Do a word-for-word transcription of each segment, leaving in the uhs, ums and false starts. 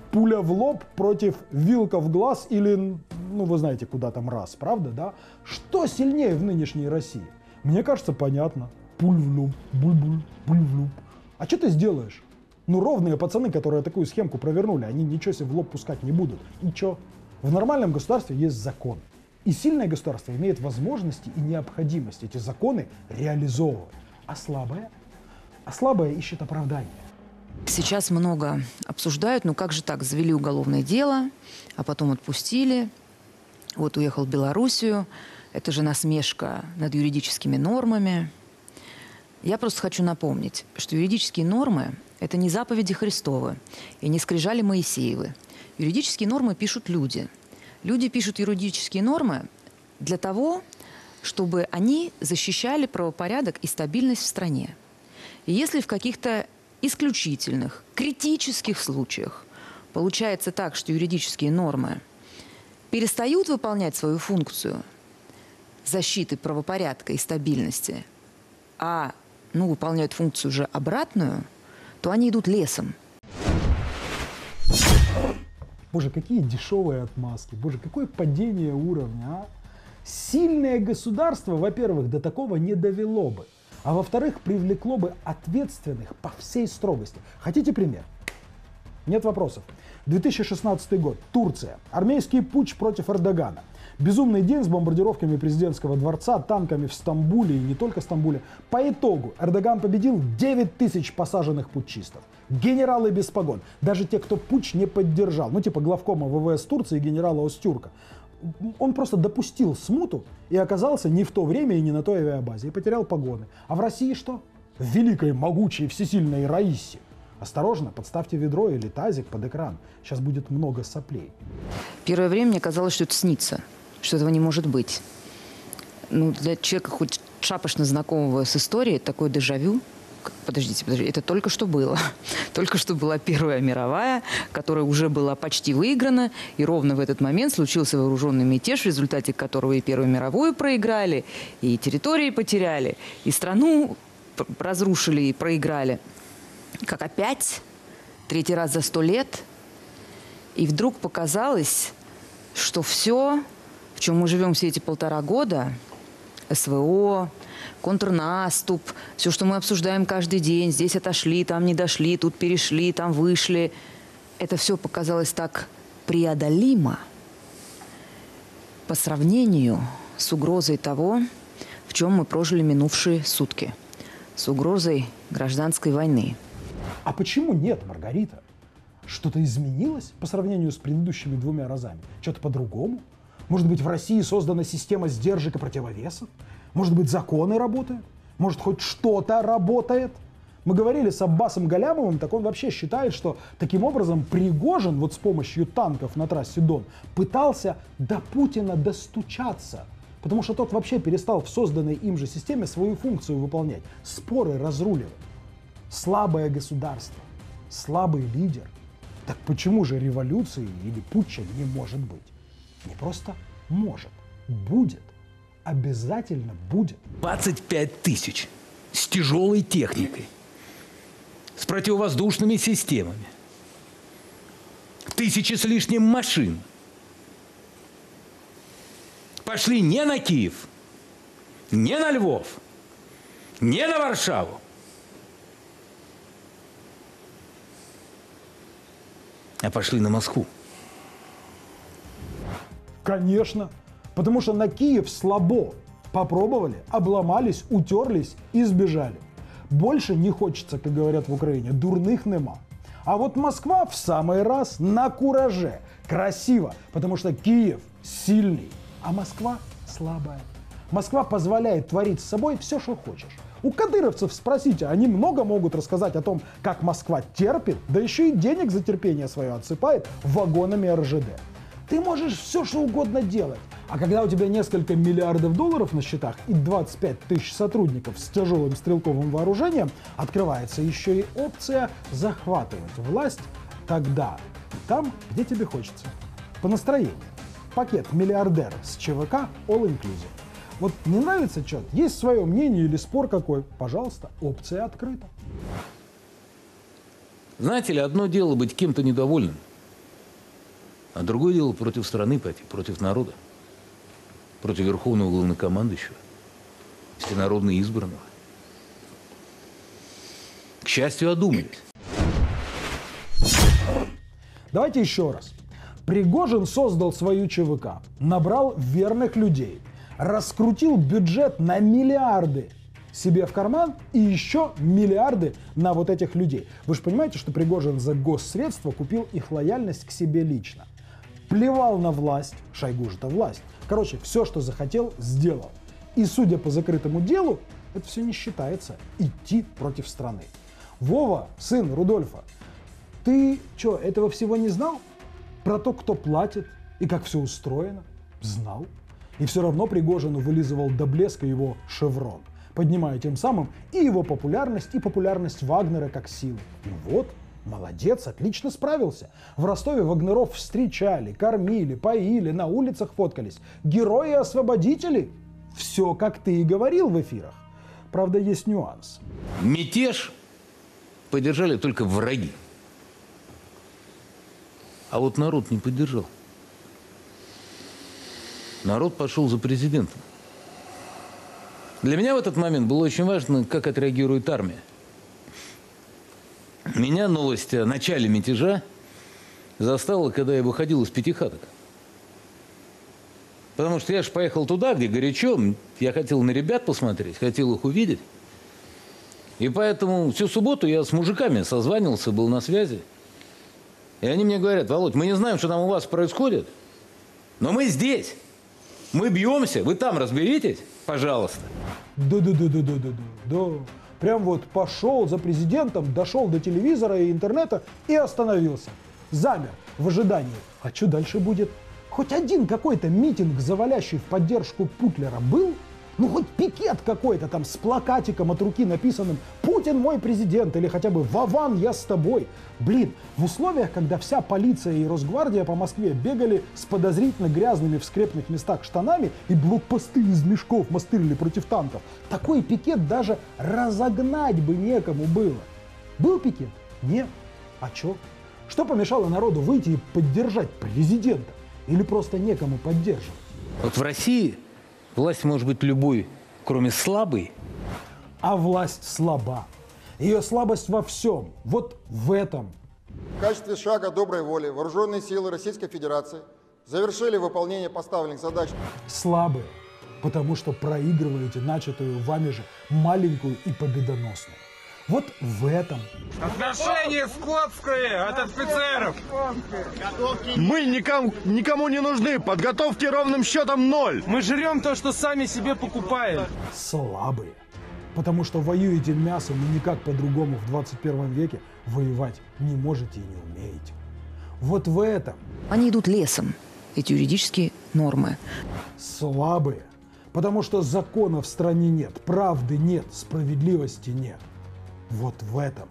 Пуля в лоб против вилка в глаз или, ну вы знаете, куда там раз, правда, да? Что сильнее в нынешней России? Мне кажется, понятно. Пуль в лоб, буль-буль, пуль в лоб. А что ты сделаешь? Ну ровные пацаны, которые такую схемку провернули, они ничего себе в лоб пускать не будут. И чё? В нормальном государстве есть закон. И сильное государство имеет возможности и необходимость эти законы реализовывать. А слабое? А слабое ищет оправдание. Сейчас много обсуждают, ну как же так, завели уголовное дело, а потом отпустили, вот уехал в Белоруссию, это же насмешка над юридическими нормами. Я просто хочу напомнить, что юридические нормы – это не заповеди Христовы и не скрижали Моисеевы. Юридические нормы пишут люди. Люди пишут юридические нормы для того, чтобы они защищали правопорядок и стабильность в стране. И если в каких-то исключительных, критических случаях получается так, что юридические нормы перестают выполнять свою функцию защиты правопорядка и стабильности, а ну, выполняют функцию уже обратную, то они идут лесом. Боже, какие дешевые отмазки. Боже, какое падение уровня, а? Сильное государство, во-первых, до такого не довело бы. А во-вторых, привлекло бы ответственных по всей строгости. Хотите пример? Нет вопросов. две тысячи шестнадцатый год. Турция. Армейский путч против Эрдогана. Безумный день с бомбардировками президентского дворца, танками в Стамбуле и не только Стамбуле. По итогу Эрдоган победил девять тысяч посаженных путчистов. Генералы без погон. Даже те, кто путч не поддержал. Ну типа главкома ВВС Турции и генерала Остюрка. Он просто допустил смуту и оказался не в то время и не на той авиабазе. И потерял погоны. А в России что? В великой, могучей, всесильной Раисе. Осторожно, подставьте ведро или тазик под экран. Сейчас будет много соплей. Первое время мне казалось, что это снится, что этого не может быть. Ну, для человека хоть шапошно знакомого с историей, такое дежавю. Подождите, подождите, это только что было. Только что была Первая мировая, которая уже была почти выиграна. И ровно в этот момент случился вооруженный мятеж, в результате которого и Первую мировую проиграли, и территории потеряли, и страну разрушили и проиграли. Как опять, третий раз за сто лет. И вдруг показалось, что все, в чем мы живем все эти полтора года, СВО, контрнаступ, все, что мы обсуждаем каждый день, здесь отошли, там не дошли, тут перешли, там вышли, это все показалось так преодолимо по сравнению с угрозой того, в чем мы прожили минувшие сутки, с угрозой гражданской войны. А почему нет, Маргарита? Что-то изменилось по сравнению с предыдущими двумя разами? Что-то по-другому? Может быть, в России создана система сдержек и противовесов? Может быть, законы работают? Может, хоть что-то работает? Мы говорили с Аббасом Галямовым, так он вообще считает, что таким образом Пригожин вот с помощью танков на трассе Дон пытался до Путина достучаться. Потому что тот вообще перестал в созданной им же системе свою функцию выполнять. Споры разруливать. Слабое государство, слабый лидер. Так почему же революции или путча не может быть? Не просто может, будет. Обязательно будет. двадцать пять тысяч с тяжелой техникой, с противовоздушными системами, тысячи с лишним машин. Пошли не на Киев, не на Львов, не на Варшаву, а пошли на Москву. Конечно, потому что на Киев слабо. Попробовали, обломались, утерлись и сбежали. Больше не хочется, как говорят в Украине, дурных нема. А вот Москва в самый раз на кураже. Красиво, потому что Киев сильный, а Москва слабая. Москва позволяет творить с собой все, что хочешь. У кадыровцев спросите, они много могут рассказать о том, как Москва терпит, да еще и денег за терпение свое отсыпает вагонами эр жэ дэ. Ты можешь все, что угодно делать. А когда у тебя несколько миллиардов долларов на счетах и двадцать пять тысяч сотрудников с тяжелым стрелковым вооружением, открывается еще и опция захватывать власть тогда и там, где тебе хочется. По настроению. Пакет миллиардер с ЧВК all inclusive. Вот не нравится что-то, есть свое мнение или спор какой, пожалуйста, опция открыта. Знаете ли, одно дело быть кем-то недовольным, А другое дело против страны пойти, против народа, против верховного главнокомандующего, всенародно избранного. К счастью, одумались. Давайте еще раз. Пригожин создал свою ЧВК, набрал верных людей, раскрутил бюджет на миллиарды себе в карман и еще миллиарды на вот этих людей. Вы же понимаете, что Пригожин за госсредства купил их лояльность к себе лично. Плевал на власть, Шойгу же-то власть. Короче, все, что захотел, сделал. И судя по закрытому делу, это все не считается идти против страны. Вова, сын Рудольфа, ты что, этого всего не знал? Про то, кто платит и как все устроено? Знал. И все равно Пригожину вылизывал до блеска его шеврон, поднимая тем самым и его популярность, и популярность Вагнера как силы. И вот, молодец, отлично справился. В Ростове вагнеров встречали, кормили, поили, на улицах фоткались. Герои-освободители. Все, как ты и говорил в эфирах. Правда, есть нюанс. Мятеж поддержали только враги. А вот народ не поддержал. Народ пошел за президентом. Для меня в этот момент было очень важно, как отреагирует армия. Меня новость о начале мятежа застала, когда я выходил из Пятихаток. Потому что я же поехал туда, где горячо, я хотел на ребят посмотреть, хотел их увидеть. И поэтому всю субботу я с мужиками созванивался, был на связи. И они мне говорят: Володь, мы не знаем, что там у вас происходит, но мы здесь. Мы бьемся, вы там разберитесь, пожалуйста. Да-да-да-да-да-да-да. Прям вот пошел за президентом, дошел до телевизора и интернета и остановился. Замер в ожидании. А что дальше будет? Хоть один какой-то митинг, завалящий в поддержку Путлера, был? Ну, хоть пикет какой-то там с плакатиком от руки написанным «Путин мой президент» или хотя бы «Вован, я с тобой». Блин, в условиях, когда вся полиция и Росгвардия по Москве бегали с подозрительно грязными в скрепных местах штанами и блокпосты из мешков мастырили против танков, такой пикет даже разогнать бы некому было. Был пикет? Нет. А чё? Что помешало народу выйти и поддержать президента? Или просто некому поддерживать? Вот в России власть может быть любой, кроме слабой. А власть слаба. Ее слабость во всем. Вот в этом. В качестве шага доброй воли вооруженные силы Российской Федерации завершили выполнение поставленных задач. Слабые, потому что проигрываете начатую вами же маленькую и победоносную. Вот в этом. Отношение скотское от офицеров. Мы никому, никому не нужны. Подготовки ровным счетом ноль. Мы жрем то, что сами себе покупаем. Слабые, потому что воюете мясом и никак по-другому в двадцать первом веке воевать не можете и не умеете. Вот в этом. Они идут лесом, эти юридические нормы. Слабые, потому что закона в стране нет, правды нет, справедливости нет. Вот в этом.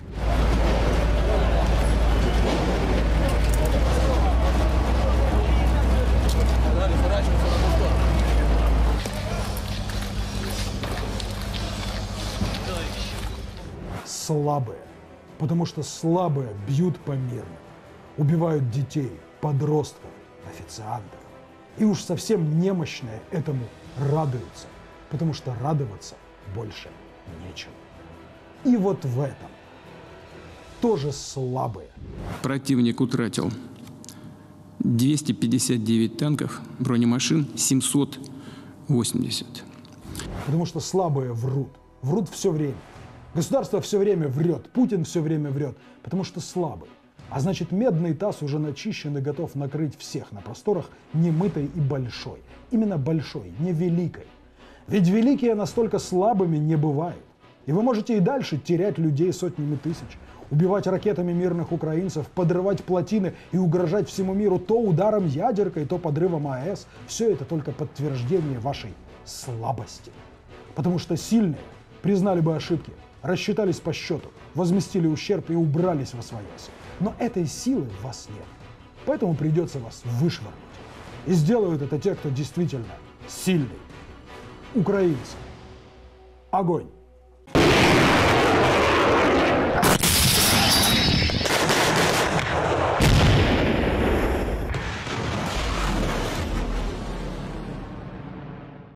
Слабые, потому что слабые бьют помирно, убивают детей, подростков, официантов. И уж совсем немощные этому радуются, потому что радоваться больше нечем. И вот в этом тоже слабые. Противник утратил двести пятьдесят девять танков, бронемашин семьсот восемьдесят. Потому что слабые врут. Врут все время. Государство все время врет. Путин все время врет. Потому что слабый. А значит, медный таз уже начищен и готов накрыть всех на просторах немытой и большой. Именно большой, не великой. Ведь великие настолько слабыми не бывают. И вы можете и дальше терять людей сотнями тысяч, убивать ракетами мирных украинцев, подрывать плотины и угрожать всему миру то ударом ядеркой, то подрывом АЭС. Все это только подтверждение вашей слабости. Потому что сильные признали бы ошибки, рассчитались по счету, возместили ущерб и убрались во свояси. Но этой силы в вас нет. Поэтому придется вас вышвырнуть. И сделают это те, кто действительно сильный. Украинцы. Огонь!